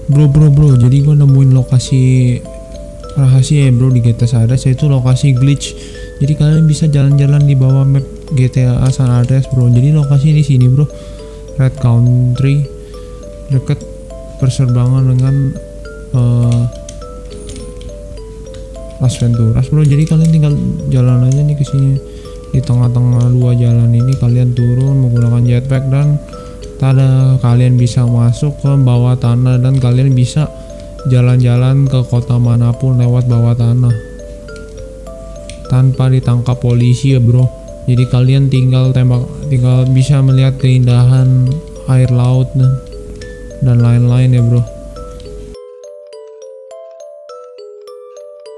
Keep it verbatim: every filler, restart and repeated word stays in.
Bro bro bro, jadi gua nemuin lokasi rahasia ya bro di G T A San Andreas, yaitu lokasi glitch. Jadi kalian bisa jalan-jalan di bawah map G T A San Andreas bro. Jadi lokasi di sini bro, Red Country, deket perserbangan dengan uh, Las Venturas bro. Jadi kalian tinggal jalan aja nih ke sini. Di tengah-tengah dua jalan ini kalian turun menggunakan jetpack dan tada kalian bisa masuk ke bawah tanah dan kalian bisa jalan-jalan ke kota manapun lewat bawah tanah tanpa ditangkap polisi ya bro. Jadi kalian tinggal tembak, tinggal bisa melihat keindahan air laut dan dan lain-lain ya bro.